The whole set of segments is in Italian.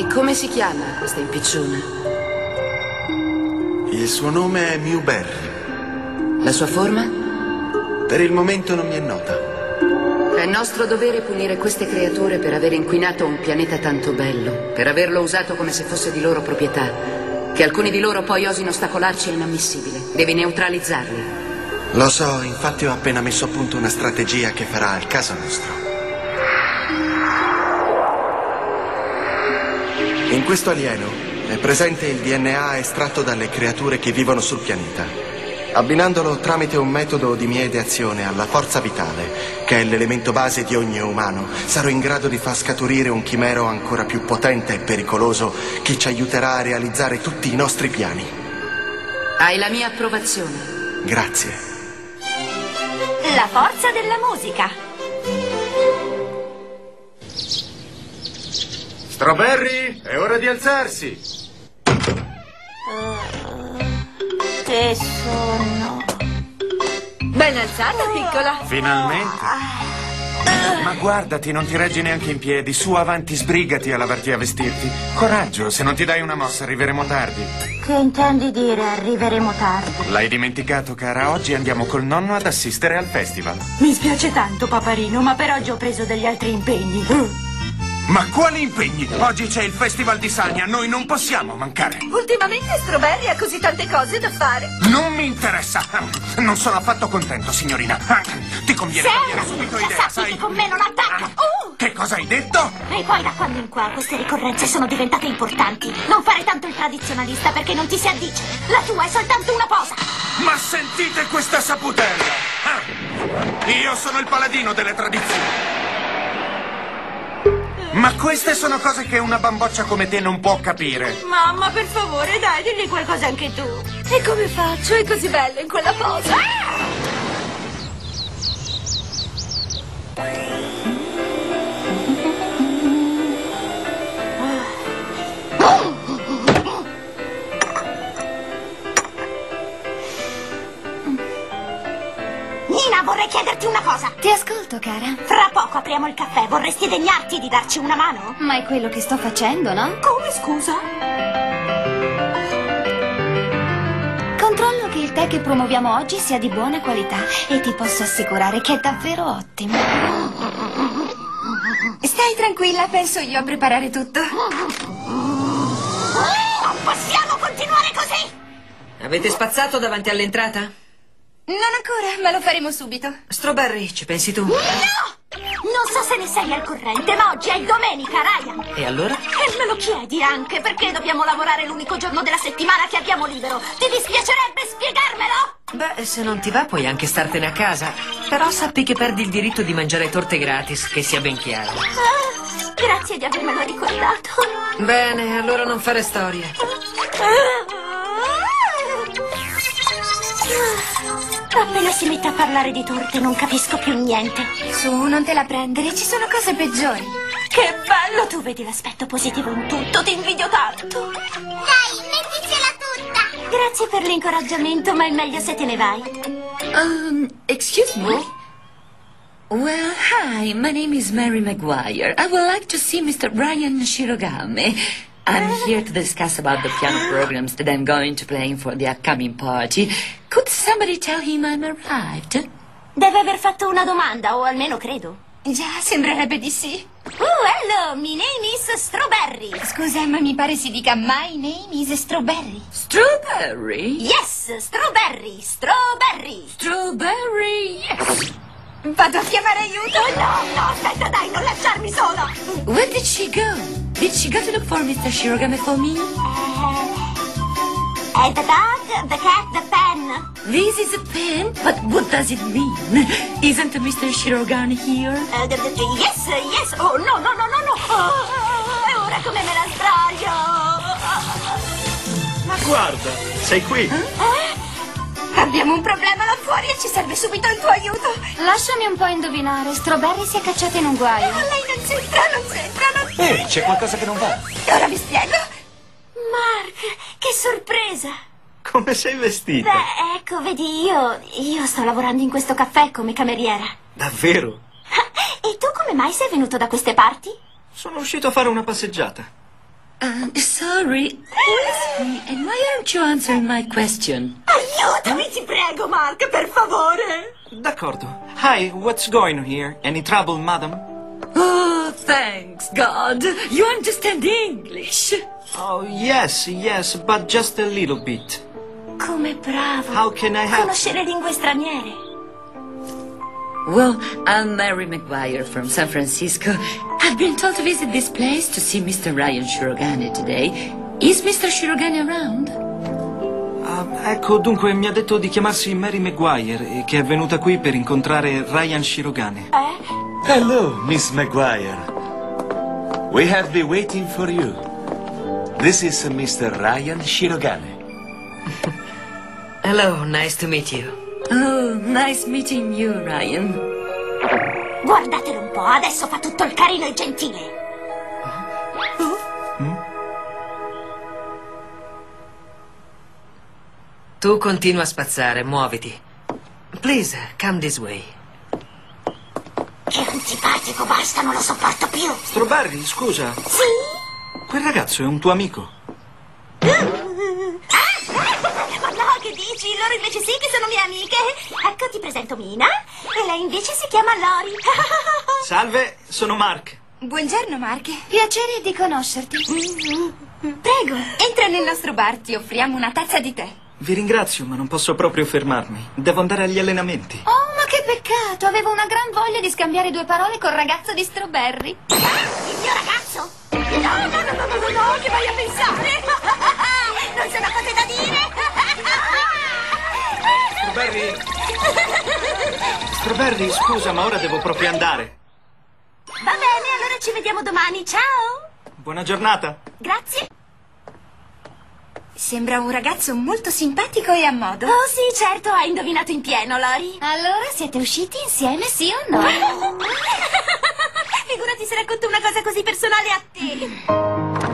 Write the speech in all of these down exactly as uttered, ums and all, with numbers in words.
E come si chiama questa impicciona? Il suo nome è Mewberry. La sua forma? Per il momento non mi è nota. È nostro dovere punire queste creature per aver inquinato un pianeta tanto bello, per averlo usato come se fosse di loro proprietà. Che alcuni di loro poi osino ostacolarci è inammissibile. Devi neutralizzarli. Lo so, infatti ho appena messo a punto una strategia che farà il caso nostro. In questo alieno è presente il D N A estratto dalle creature che vivono sul pianeta. Abbinandolo tramite un metodo di mia ideazione alla forza vitale, che è l'elemento base di ogni umano, sarò in grado di far scaturire un chimero ancora più potente e pericoloso che ci aiuterà a realizzare tutti i nostri piani. Hai la mia approvazione. Grazie. La forza della musica. Strawberry, è ora di alzarsi. Che sonno. Ben alzata, piccola. Finalmente. Ma guardati, non ti reggi neanche in piedi. Su, avanti, sbrigati a lavarti e a vestirti. Coraggio, se non ti dai una mossa arriveremo tardi. Che intendi dire arriveremo tardi? L'hai dimenticato, cara? Oggi andiamo col nonno ad assistere al festival. Mi spiace tanto, paparino, ma per oggi ho preso degli altri impegni. Ma quali impegni? Oggi c'è il festival di Sania, noi non possiamo mancare. Ultimamente Strawberry ha così tante cose da fare. Non mi interessa. Non sono affatto contento, signorina. Ti conviene cambiare subito idea, sai? Che con me non attacca. Uh! Che cosa hai detto? E poi da quando in qua queste ricorrenze sono diventate importanti. Non fare tanto il tradizionalista perché non ti si addice. La tua è soltanto una posa. Ma sentite questa saputella! Ah! Io sono il paladino delle tradizioni. Ma queste sono cose che una bamboccia come te non può capire. Mamma, per favore, dai, digli qualcosa anche tu. E come faccio? È così bello in quella posa. Ah! Nina, vorrei chiederti una cosa. Ti ascolto, cara. Fra poco apriamo il caffè. Vorresti degnarti di darci una mano? Ma è quello che sto facendo, no? Come, scusa? Controllo che il tè che promuoviamo oggi sia di buona qualità e ti posso assicurare che è davvero ottimo. Stai tranquilla, penso io a preparare tutto. Non possiamo continuare così! Avete spazzato davanti all'entrata? Non ancora, ma lo faremo subito. Strawberry, ci pensi tu? No! Non so se ne sei al corrente, ma oggi è domenica, Ryan. E allora? E me lo chiedi anche perché dobbiamo lavorare l'unico giorno della settimana che abbiamo libero. Ti dispiacerebbe spiegarmelo? Beh, se non ti va puoi anche startene a casa. Però sappi che perdi il diritto di mangiare torte gratis, che sia ben chiaro. Ah, grazie di avermelo ricordato. Bene, allora non fare storie. Appena si mette a parlare di torte non capisco più niente. Su, non te la prendere, ci sono cose peggiori. Che bello, tu vedi l'aspetto positivo in tutto, ti invidio tanto. Dai, metticela tutta. Grazie per l'incoraggiamento, ma è meglio se te ne vai. Um, excuse me? Well, hi, my name is Mary Maguire. I would like to see Mister Brian Shirogame. I'm here to discuss about the piano programs that I'm going to play for the upcoming party. Could somebody tell him I'm arrived? Deve aver fatto una domanda, o almeno credo. Già, sembrerebbe di sì. Oh, hello, my name is Strawberry. Scusa, ma mi pare si dica my name is Strawberry. Strawberry? Yes, Strawberry, Strawberry. Strawberry, yes. Vado a chiamare aiuto. Oh, no, no, aspetta, dai, non lasciarmi sola. Where did she go? Did she go to look for Mister Shirogame for me? Uh, the dog, the cat, the pen. This is a pen? But what does it mean? Isn't Mister Shirogane here? Uh, the, the, yes, yes. Oh, no, no, no, no, no. Oh, e ora come me la sdraio? Ma guarda, sei qui. Eh? Abbiamo un problema là fuori e ci serve subito il tuo aiuto. Lasciami un po' indovinare, Strawberry si è cacciata in un guaio. No, lei non c'entra, non c'entra, non c'entra. Ehi, c'è qualcosa che non va. Ora vi spiego. Mark, che sorpresa. Come sei vestita? Beh, ecco, vedi, io, io sto lavorando in questo caffè come cameriera. Davvero? E tu come mai sei venuto da queste parti? Sono uscito a fare una passeggiata. Uh, sorry, who is he and why aren't you answering my question? Aiutami, ti prego, Mark, per favore. D'accordo. Hi, what's going on here? Any trouble, madam? Oh, thanks, God. You understand English. Oh, yes, yes, but just a little bit. Come bravo. How can I help? Conoscere lingue straniere. Well, I'm Mary Maguire from San Francisco. I've been told to visit this place to see Mister Ryan Shirogane today. Is Mister Shirogane around? Ah, ecco, dunque mi ha detto di chiamarsi Mary Maguire e che è venuta qui per incontrare Ryan Shirogane. Eh? Hello, Miss Maguire. We have been waiting for you. This is Mister Ryan Shirogane. Hello, nice to meet you. Oh, nice meeting you, Ryan. Guardatelo un po', adesso fa tutto il carino e gentile. Tu continua a spazzare, muoviti. Please, come this way. Che antipatico, basta, non lo sopporto più. Strawberry, scusa. Sì? Quel ragazzo è un tuo amico. Ma no, che dici? Loro invece sì che sono mie amiche. Ecco, ti presento Mina. E lei invece si chiama Lori. Salve, sono Mark. Buongiorno, Mark. Piacere di conoscerti. Prego, entra nel nostro bar, ti offriamo una tazza di tè. Vi ringrazio, ma non posso proprio fermarmi. Devo andare agli allenamenti. Oh, ma che peccato! Avevo una gran voglia di scambiare due parole col ragazzo di Strawberry. Il mio ragazzo? No, no, no, no, no, no, no, che vai a pensare? Non sono cose da dire. Strawberry! Strawberry, scusa, ma ora devo proprio andare. Va bene, allora ci vediamo domani. Ciao! Buona giornata. Grazie. Sembra un ragazzo molto simpatico e a modo. Oh sì, certo, hai indovinato in pieno, Lori. Allora siete usciti insieme, sì o no? Figurati se racconto una cosa così personale a te.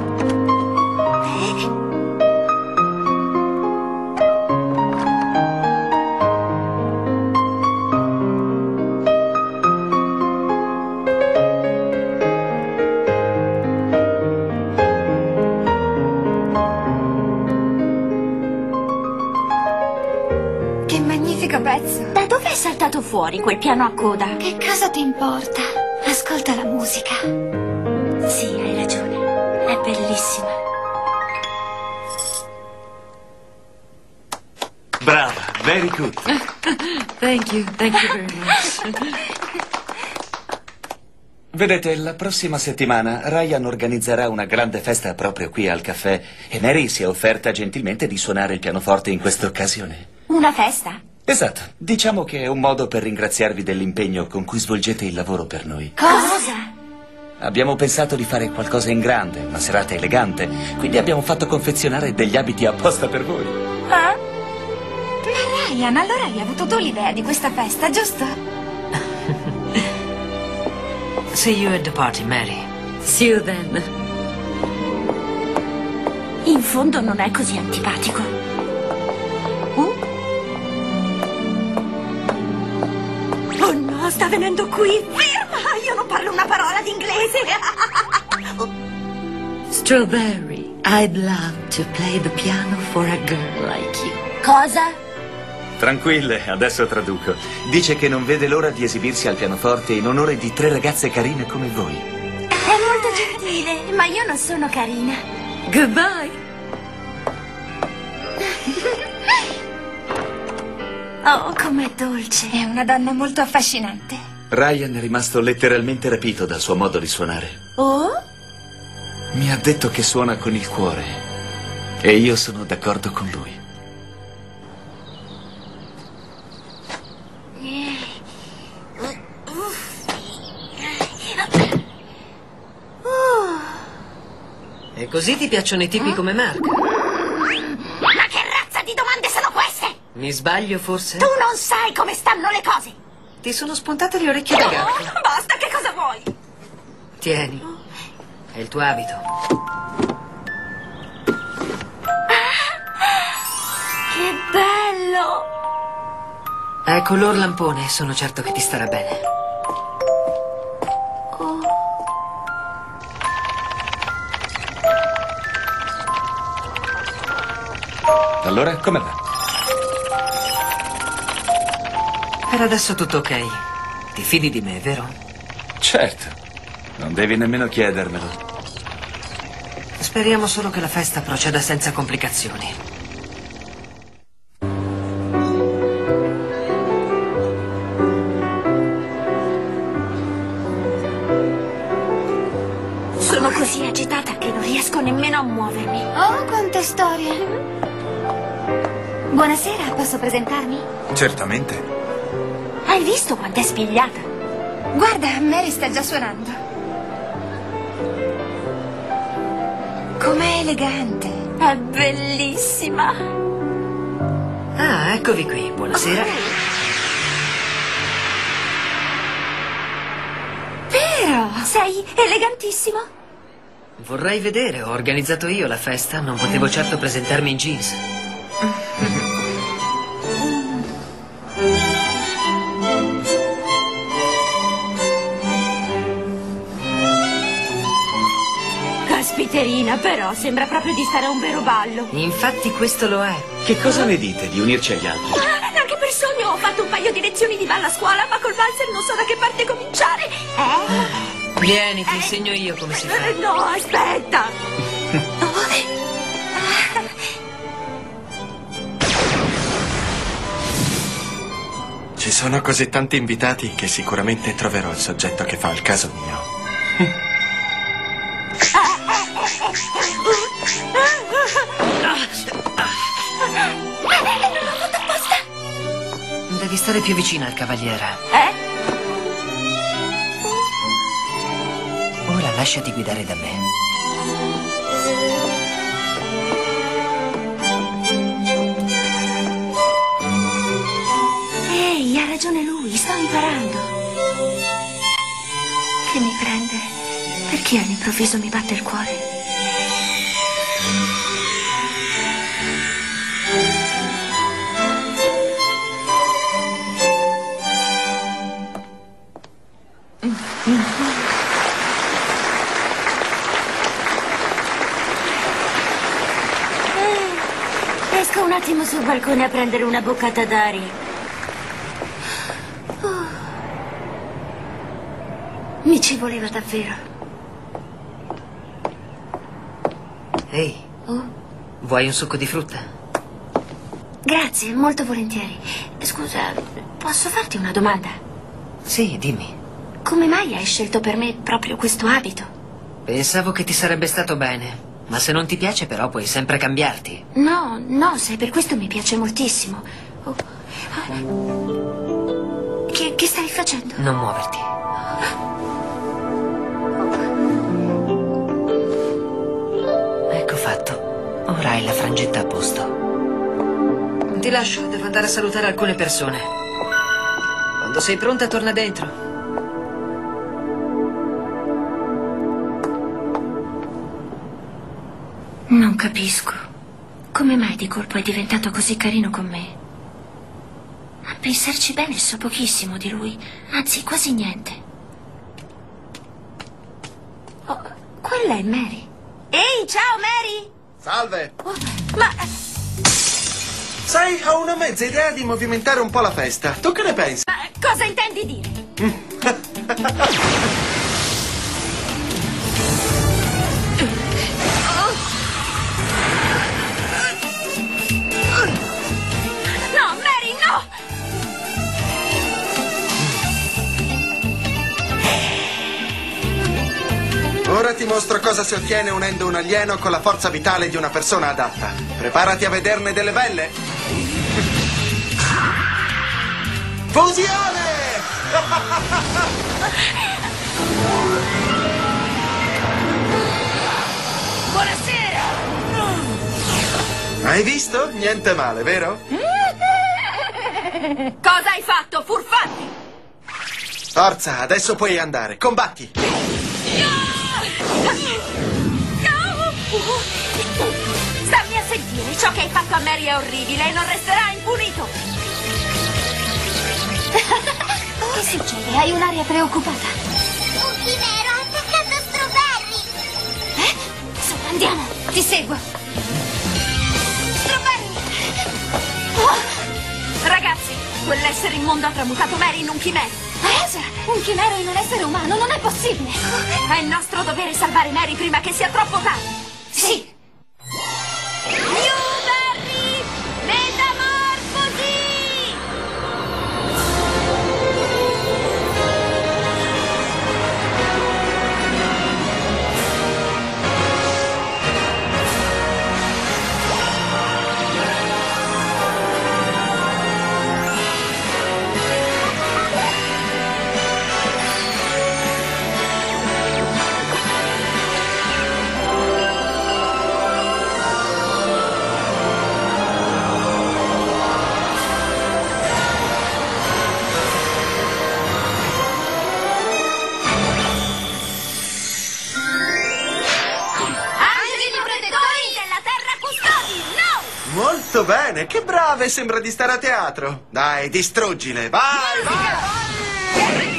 Che magnifico pezzo. Da dove è saltato fuori quel piano a coda? Che cosa ti importa? Ascolta la musica. Sì, hai ragione. È bellissima. Brava, very good. Thank you, thank you very much. Vedete, la prossima settimana Ryan organizzerà una grande festa proprio qui al caffè e Mary si è offerta gentilmente di suonare il pianoforte in questa occasione. Una festa? Esatto, diciamo che è un modo per ringraziarvi dell'impegno con cui svolgete il lavoro per noi. Cosa? Abbiamo pensato di fare qualcosa in grande, una serata elegante, quindi abbiamo fatto confezionare degli abiti apposta per voi. Eh? Ma Ryan, allora hai avuto tu l'idea di questa festa, giusto? See you at the party, Mary. See you then. In fondo non è così antipatico. Uh? Oh no, sta venendo qui. Ferma! Io non parlo una parola d'inglese. Strawberry, I'd love to play the piano for a girl like you. Cosa? Tranquille, adesso traduco. Dice che non vede l'ora di esibirsi al pianoforte in onore di tre ragazze carine come voi. È molto gentile, ma io non sono carina. Goodbye. Oh, com'è dolce. È una donna molto affascinante. Ryan è rimasto letteralmente rapito dal suo modo di suonare. Oh? Mi ha detto che suona con il cuore e io sono d'accordo con lui. E così ti piacciono i tipi come Mark? Ma che razza di domande sono queste? Mi sbaglio forse? Tu non sai come stanno le cose. Ti sono spuntate le orecchie da gatto. Oh, basta, che cosa vuoi? Tieni. È il tuo abito. Che bello! È color lampone, sono certo che ti starà bene. Allora, come va? Per adesso tutto ok. Ti fidi di me, vero? Certo. Non devi nemmeno chiedermelo. Speriamo solo che la festa proceda senza complicazioni. Sono così agitata che non riesco nemmeno a muovermi. Oh, quante storie. Buonasera, posso presentarmi? Certamente. Hai visto quanto è spigliata? Guarda, Mary sta già suonando. Com'è elegante. È bellissima. Ah, eccovi qui. Buonasera. Vero, sei elegantissimo. Vorrei vedere, ho organizzato io la festa, non potevo certo presentarmi in jeans. Caspiterina, però, sembra proprio di stare a un vero ballo. Infatti questo lo è. Che cosa ne dite di unirci agli altri? Ah, anche per sogno ho fatto un paio di lezioni di ballo a scuola, ma col valzer non so da che parte cominciare. Eh? Vieni, ti insegno io come si fa. Eh, no, aspetta. Ci sono così tanti invitati che sicuramente troverò il soggetto che fa il caso mio. Non l'ho fatto apposta. Devi stare più vicina al cavaliere. Eh? Ora lasciati guidare da me. Ehi, ha ragione lui, sto imparando. Che mi prende? Perché all'improvviso mi batte il cuore? Esco un attimo sul balcone a prendere una boccata d'aria. Oh. Mi ci voleva davvero. Ehi, Oh. vuoi un succo di frutta? Grazie, molto volentieri. Scusa, posso farti una domanda? Sì, dimmi. Come mai hai scelto per me proprio questo abito? Pensavo che ti sarebbe stato bene. Ma se non ti piace però puoi sempre cambiarti. No, no, se per questo mi piace moltissimo. Oh. Ah. Che, che stai facendo? Non muoverti. Ecco fatto. Ora hai la frangetta a posto. Ti lascio, devo andare a salutare alcune persone. Quando sei pronta torna dentro. Non capisco. Come mai di colpo è diventato così carino con me? A pensarci bene so pochissimo di lui, anzi quasi niente. Oh, quella è Mary. Ehi, ciao Mary! Salve! Oh, ma... Sai, ho una mezza idea di movimentare un po' la festa. Tu che ne pensi? ma cosa intendi dire? No, Mary, no! Ora ti mostro cosa si ottiene unendo un alieno con la forza vitale di una persona adatta. Preparati a vederne delle belle. Fusione! Buonasera! Hai visto? Niente male, vero? Cosa hai fatto, furfante? Forza, adesso puoi andare. Combatti! Stammi a sentire, ciò che hai fatto a Mary è orribile e non resterà impunito. Che succede? Hai un'aria preoccupata. Un chimero ha attaccato Strawberry! Eh? Su, andiamo, ti seguo. Strawberry! L'essere immondo ha tramutato Mary in un chimero. Cosa? Un chimero in un essere umano? Non è possibile! È il nostro dovere salvare Mary prima che sia troppo tardi. Sì! Newberry! Metamorfosi! Molto bene, che brave, sembra di stare a teatro. Dai, distruggile, vai, vai!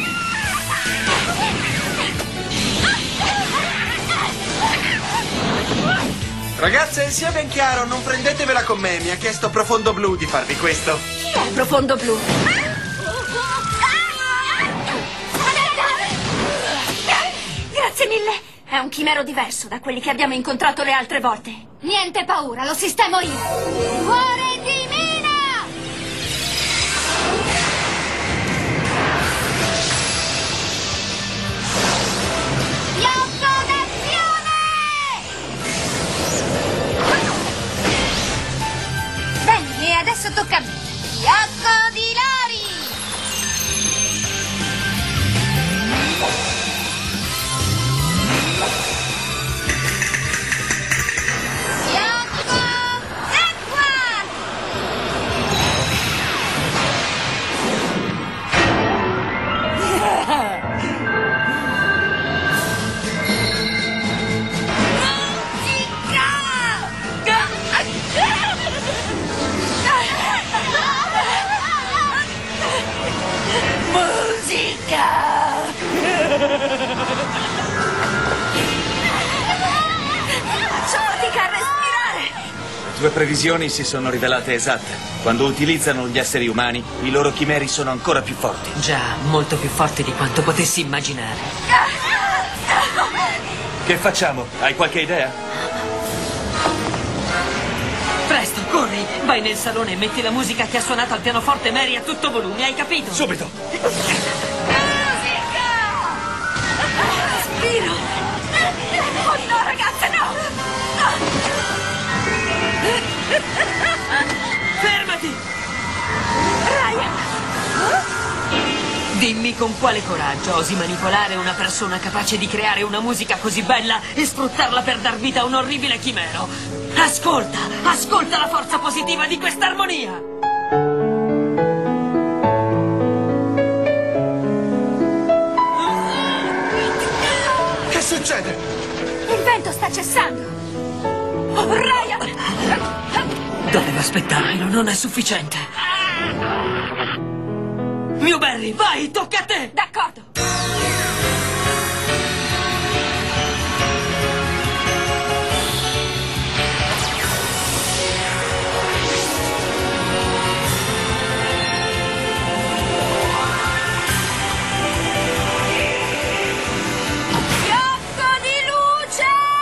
Ragazze, sia ben chiaro, non prendetevela con me, mi ha chiesto Profondo Blu di farvi questo. Chi è Profondo Blu? Grazie mille. È un chimero diverso da quelli che abbiamo incontrato le altre volte. Niente paura, lo sistemo io. Cuore di mina! Fiocco d'azione! Bene, e adesso tocca a me. Fiocco di Lori! Faccio fatica a respirare. Le tue previsioni si sono rivelate esatte. Quando utilizzano gli esseri umani, i loro chimeri sono ancora più forti. Già, molto più forti di quanto potessi immaginare. Che facciamo? Hai qualche idea? Presto, corri! Vai nel salone e metti la musica che ha suonato al pianoforte Mary a tutto volume, hai capito? Subito! Respiro! Oh no, ragazze, no! Fermati! Ryan! Dimmi con quale coraggio osi manipolare una persona capace di creare una musica così bella e sfruttarla per dar vita a un orribile chimero. Ascolta, ascolta la forza positiva di questa armonia! Che succede? Il vento sta cessando! Oh, Ryan! Dovevo aspettarmelo, non è sufficiente. Newberry, vai, tocca a te! D'accordo! Fiocco di luce!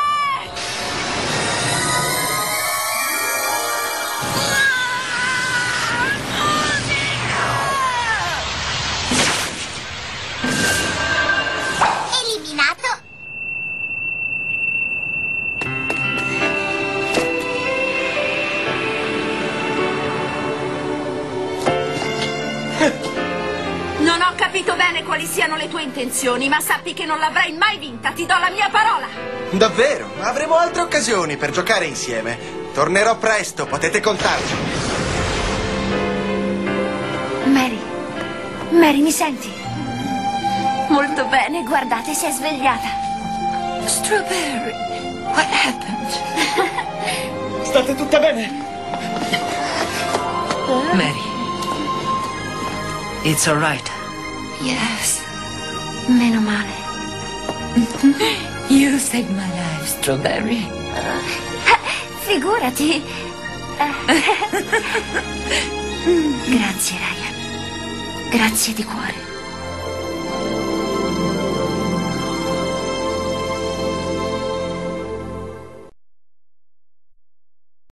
Eliminato. Non ho capito bene quali siano le tue intenzioni, ma sappi che non l'avrai mai vinta, ti do la mia parola! Davvero? Avremo altre occasioni per giocare insieme. Tornerò presto, potete contarci. Mary, Mary, mi senti? Molto bene, guardate, si è svegliata. Strawberry, what happened? State tutte bene? Mary. It's all right. Yes. Meno male. You saved my life, Strawberry. Figurati. Grazie, Ryan. Grazie di cuore.